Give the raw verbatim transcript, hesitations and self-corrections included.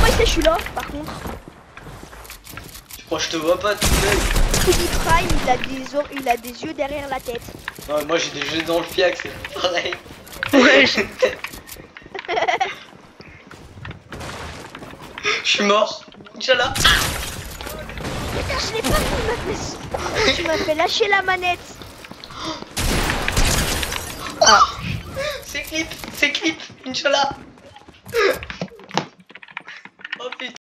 moi je suis là, par contre. Tu crois que je te vois pas tout seul? Kiddy Prime, il a des or- il a des yeux derrière la tête. Ouais, moi j'ai des jeux dans le fiac, c'est pareil. Ouais, je- Je suis mort. Inch'Allah. Putain, je l'ai pas fait, tu m'as fait... tu m'as fait lâcher la manette. C'est clip, c'est clip, Inch'Allah.